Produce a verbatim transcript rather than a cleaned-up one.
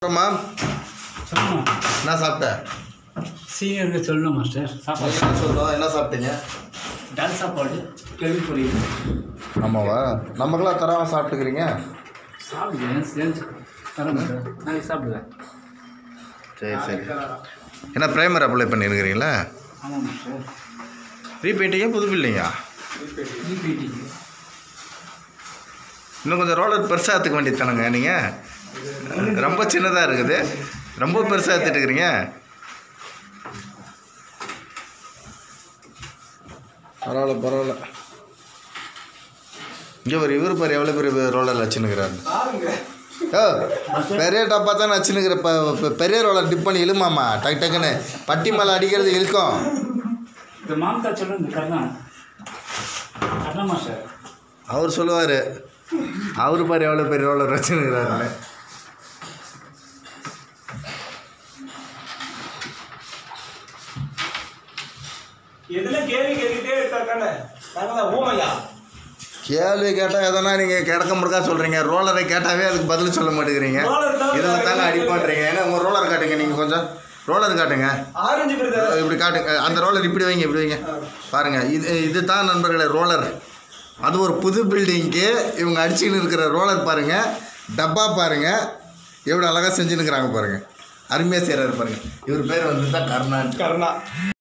Ma'am சொல்லணும். என்ன சாப்பிட்டேன்? சீனியருக்கு சொல்லணும் மாஸ்டர். சாப்பாடு சொல்லணும். என்ன சாப்பிட்டீங்க? டால் சாப்பாடு கேள்வி புரியுது. ஆமாவா? நமக்கெல்லாம் தராமல் சாப்பிட்டுக்கிறீங்க. சாப்பிடுங்க சேர்ந்து தர மாட்டேன். நாளைக்கு சாப்பிடுவேன். சரி சரி. என்ன ப்ரைமர் அப்ளை பண்ணியிருக்கிறீங்களா? ஆமாம் மாஸ்டர். ரீபெயிண்டிங்க புது பில்டிங்கா? ரீபீட்டிங். இன்னும் கொஞ்சம் ரோலர் பெருசாக எடுத்துக்க வேண்டியது தானுங்க நீங்கள். ரொம்ப சின்னதாக இருக்குது, ரொம்ப பெருசாக எடுத்துட்டு இருக்கிறீங்க. பரவாயில்ல பரவாயில்ல. இங்கே ஒரு இவர் பாரு எவ்வளோ பெரிய ரோலர் வச்சுன்னுக்கிறாரு. ஓ பெரிய டப்பா தான் வச்சுன்னுக்கிற. இப்போ பெரிய ரோலர் டிப் பண்ணி இழுமாம்மா டக்கு டக்குன்னு பட்டி மேலே அடிக்கிறது இழுக்கும். இந்த மாமத்தா சொல்லுங்க கர்ணா கர்ணா மாஸ்டர். அவர் சொல்லுவார், அவர் பாரு எவ்வளோ பெரிய ரோலர் வச்சுன்னுக்கிறாருன்னு. எதில் கேள்வி கேட்டுகிட்டே இருக்காங்க. நாங்கள் ஊமையா கேள்வி கேட்டால் எதனா நீங்கள் கிடக்க முடுக்கா சொல்கிறீங்க. ரோலரை கேட்டாவே அதுக்கு பதில் சொல்ல மாட்டேங்கிறீங்க. இதில் தானே அடி பண்ணுறீங்க. ஏன்னா உங்கள் ரோலர் காட்டுங்க. நீங்கள் கொஞ்சம் ரோலர் காட்டுங்க. ஆரஞ்சு இப்படி காட்டுங்க. அந்த ரோலர் இப்படி வைங்க, இப்படி வைங்க. பாருங்கள், இது இது தான் நண்பர்களே ரோலர். அது ஒரு புது பில்டிங்க்கு இவங்க அடிச்சுன்னு இருக்கிற ரோலர் பாருங்கள். டப்பா பாருங்கள் எவ்வளோ அழகாக செஞ்சுன்னுக்கிறாங்க பாருங்கள். அருமையாக செய்கிறாரு பாருங்கள். இவர் பேர் வந்து தான் கர்ணா. கர்ணா.